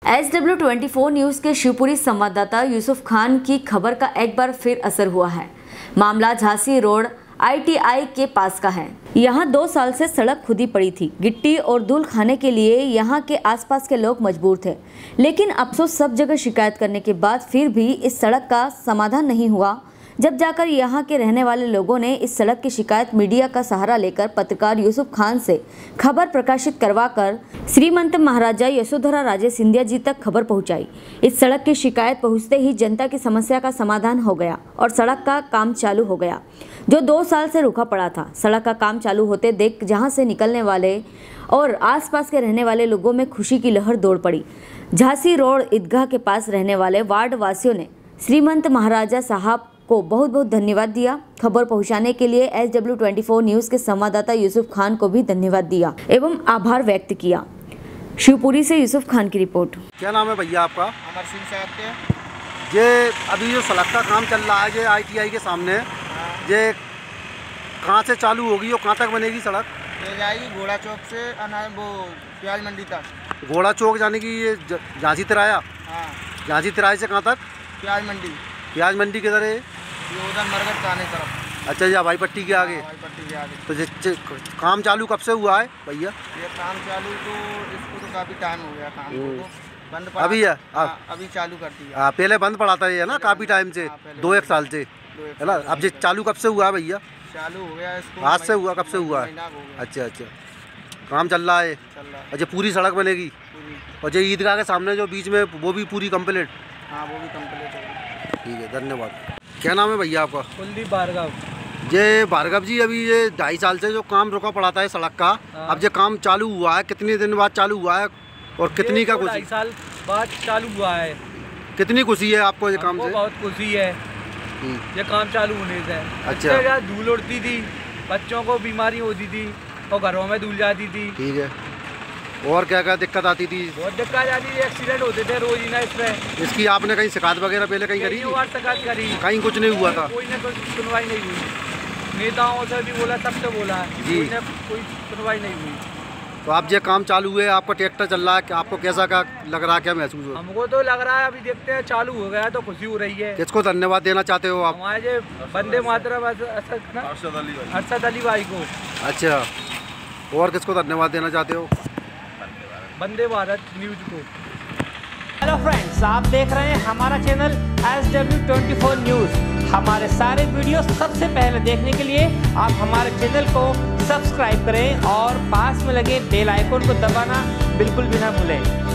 SW24 news के शिवपुरी संवाददाता यूसुफ खान की खबर का एक बार फिर असर हुआ है। मामला झांसी रोड ITI के पास का है। यहाँ 2 साल से सड़क खुदी पड़ी थी। गिट्टी और धूल खाने के लिए यहाँ के आसपास के लोग मजबूर थे, लेकिन अफसोस सब जगह शिकायत करने के बाद फिर भी इस सड़क का समाधान नहीं हुआ। जब जाकर यहाँ के रहने वाले लोगों ने इस सड़क की शिकायत मीडिया का सहारा लेकर पत्रकार यूसुफ खान से खबर प्रकाशित करवाकर श्रीमंत महाराजा यशोधरा राजे सिंधिया जी तक खबर पहुंचाई। इस सड़क की शिकायत पहुंचते ही जनता की समस्या का समाधान हो गया और सड़क का काम चालू हो गया, जो 2 साल से रुका पड़ा था। सड़क का काम चालू होते देख जहाँ से निकलने वाले और आसपास के रहने वाले लोगों में खुशी की लहर दौड़ पड़ी। झांसी रोड ईदगाह के पास रहने वाले वार्ड वासियों ने श्रीमंत महाराजा साहब को बहुत बहुत धन्यवाद दिया। खबर पहुंचाने के लिए SW24 न्यूज़ के संवाददाता यूसुफ खान को भी धन्यवाद दिया एवं आभार व्यक्त किया। शिवपुरी से यूसुफ खान की रिपोर्ट। क्या नाम है भैया आपका? अमर सिंह साहब के। ये अभी जो सड़क का काम चल रहा है ये ITI के सामने, ये कहाँ से चालू होगी और कहाँ तक बनेगी सड़क? ये जाएगी घोड़ा चौक से वो प्याज मंडी तक। घोड़ा चौक जाने की ये झांसी तिराया? हाँ। झांसी तिराए से कहाँ तक? प्याज मंडी। प्याज मंडी किधर है? ये उधर मरगट थाने तरफ। अच्छा, ये हवाई पट्टी के आगे। हवाई पट्टी के आगे। तो ये काम चालू कब से हुआ है भैया? ये काम चालू तो इसको तो काफ़ी टाइम हो गया काम को, तो बंद पड़ा। अभी है? अभी चालू कर दिया। हाँ, पहले बंद पड़ा था ये ना काफ़ी टाइम से, 2-1 साल से, है ना? अब ये चालू कब से हुआ है भैया? चालू हो गया इसको आज से हुआ? कब से हुआ है? अच्छा अच्छा, काम चल रहा है। अच्छा, पूरी सड़क बनेगी? और ये ईदगाह के सामने जो बीच में वो भी पूरी कंप्लीट? हाँ, वो भी कंप्लीट होगी। ठीक है, धन्यवाद। क्या नाम है भैया आपका? कुलदीप भार्गव। ये भार्गव जी, अभी ये 2.5 साल से जो काम रुका पड़ा था है सड़क का, अब ये काम चालू हुआ है, कितने दिन बाद चालू हुआ है और कितनी का खुशी? 2.5 साल बाद चालू हुआ है। कितनी खुशी है आपको ये काम से? बहुत खुशी है ये काम चालू होने से। अच्छा, यार धूल उड़ती थी, बच्चों को बीमारी होती थी और घरों में धूल जाती थी। ठीक है, और क्या क्या दिक्कत आती थी? बहुत दिक्कत आती थी, एक्सीडेंट होते थे रोज ही ना इसमें। इसकी आपने कहीं शिकायत वगैरह पहले कहीं करी? शिकायत करी, कहीं कुछ नहीं हुआ था? कोई ना कोई सुनवाई नहीं हुई। नेताओं से भी बोला, सबसे बोला, कोई सुनवाई नहीं हुई। तो आप ये काम चालू हुए, आपका ट्रैक्टर चल रहा है, आपको कैसा क्या लग रहा है, क्या महसूस हो? हमको तो लग रहा है अभी देखते हैं, चालू हो गया तो खुशी हो रही है। किसको धन्यवाद देना चाहते हो आप? हमारे वंदे मातरम अरशद अली भाई को। अच्छा, और किसको धन्यवाद देना चाहते हो? वंदे भारत न्यूज को। हेलो फ्रेंड्स, आप देख रहे हैं हमारा चैनल SW24 न्यूज़। हमारे सारे वीडियो सबसे पहले देखने के लिए आप हमारे चैनल को सब्सक्राइब करें और पास में लगे बेल आइकन को दबाना बिल्कुल भी ना भूलें।